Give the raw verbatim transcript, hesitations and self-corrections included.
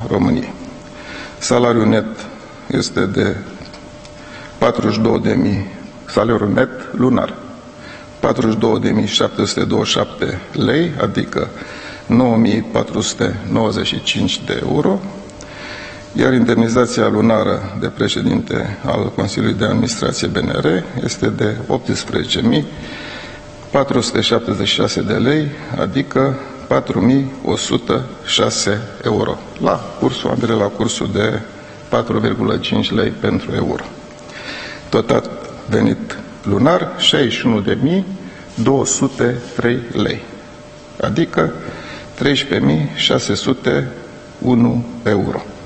României. Salariul net este de patruzeci și două de mii, salariul net lunar, patruzeci și două de mii șapte sute douăzeci și șapte lei, adică nouă mii patru sute nouăzeci și cinci de euro, iar indemnizația lunară de președinte al Consiliului de Administrație B N R este de optsprezece mii patru sute șaptezeci și șase de lei, adică patru mii o sută șase euro, la cursul, ambele la cursul de patru virgulă cinci lei pentru euro. Total venit lunar șaizeci și unu de mii două sute trei lei, adică treisprezece mii șase sute unu euro.